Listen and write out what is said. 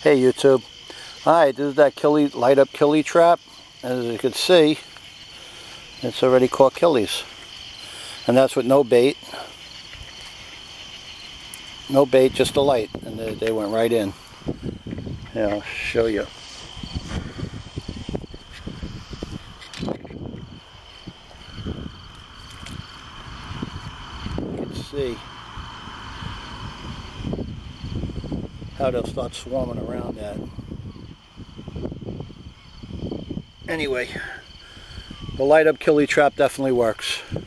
Hey YouTube. Alright, this is that light up killie trap. As you can see, it's already caught killies. And that's with no bait. No bait, just a light. And they went right in. Yeah, I'll show you. You can see how they'll start swarming around that. Anyway, the light up killie trap definitely works.